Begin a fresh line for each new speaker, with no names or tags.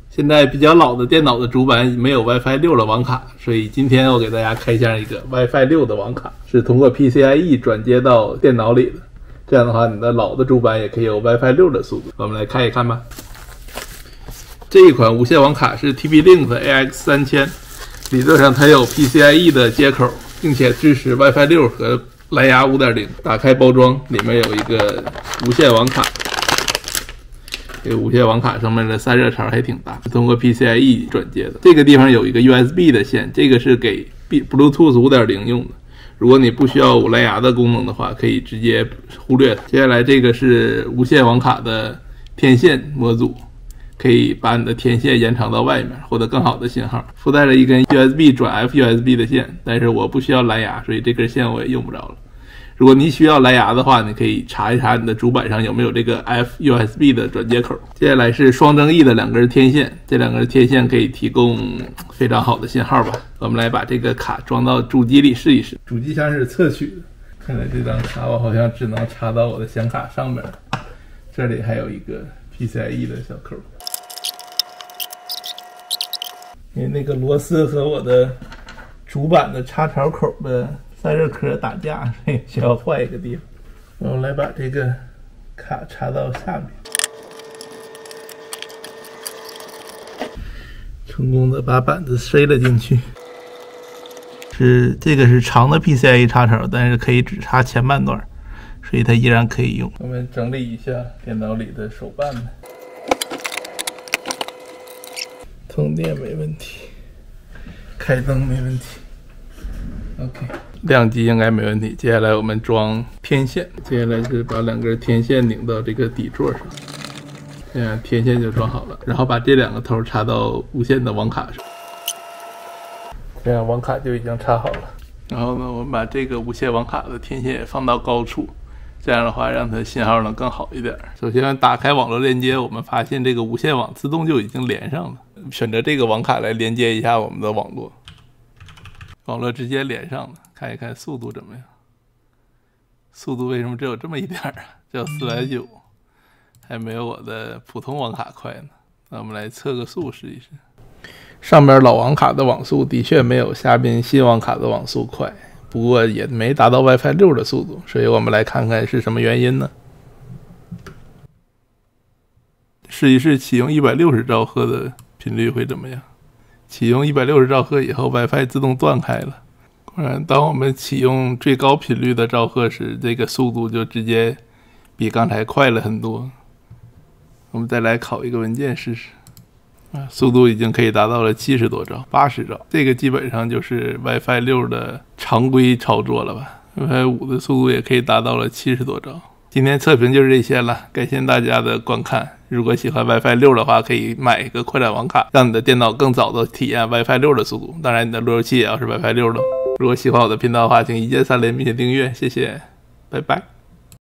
现在比较老的电脑的主板没有 WiFi 6的网卡，所以今天我给大家开箱一个 WiFi 6的网卡，是通过 PCIe 转接到电脑里的。这样的话，你的老的主板也可以有 WiFi 6的速度。我们来看一看吧。这一款无线网卡是 TP-Link AX3000，理论上它有 PCIe 的接口，并且支持 WiFi 6和蓝牙 5.0。打开包装，里面有一个无线网卡。这个无线网卡上面的散热槽还挺大，是通过 PCIe 转接的。这个地方有一个 USB 的线，这个是给 Bluetooth 5.0 用的。如果你不需要蓝牙的功能的话，可以直接忽略它。接下来这个是无线网卡的天线模组，可以把你的天线延长到外面，获得更好的信号。附带了一根 USB 转 FUSB 的线，但是我不需要蓝牙，所以这根线我也用不着了。如果你需要蓝牙的话，你可以查一查你的主板上有没有这个 FUSB 的转接口。接下来是双增益的2根天线，这2根天线可以提供非常好的信号吧。我们来把这个卡装到主机里试一试。主机箱是侧取的，看来这张卡我好像只能插到我的显卡上面。这里还有一个 PCIe 的小口，因为那个螺丝和我的主板的插槽口的散热壳打架，所以需要换一个地方。我们来把这个卡插到下面，成功的把板子塞了进去。这个是长的 PCIe 插槽，但是可以只插前半段，所以它依然可以用。我们整理一下电脑里的手办们，通电没问题，开灯没问题。OK， 亮机应该没问题。接下来我们装天线，接下来是把2根天线拧到这个底座上，这样天线就装好了。然后把这2个头插到无线的网卡上，这样网卡就已经插好了。然后呢，我们把这个无线网卡的天线也放到高处，这样的话让它信号能更好一点。首先打开网络链接，我们发现这个无线网自动就已经连上了。选择这个网卡来连接一下我们的网络。网络直接连上了，看一看速度怎么样？速度为什么只有这么一点啊？只有490，还没有我的普通网卡快呢。那我们来测个速试一试。上边老网卡的网速的确没有下边新网卡的网速快，不过也没达到 WiFi 6的速度，所以我们来看看是什么原因呢？试一试启用160兆赫的频率会怎么样？启用160兆赫以后 ，WiFi 自动断开了。果然，当我们启用最高频率的兆赫时，这个速度就直接比刚才快了很多。我们再来拷一个文件试试，速度已经可以达到了70多兆、80兆，这个基本上就是 WiFi 6的常规操作了吧 ？WiFi 5的速度也可以达到了70多兆。今天测评就是这些了，感谢大家的观看。如果喜欢 WiFi 6的话，可以买一个扩展网卡，让你的电脑更早的体验 WiFi 6的速度。当然，你的路由器也要是 WiFi 6的。如果喜欢我的频道的话，请一键3连并且订阅，谢谢，拜拜。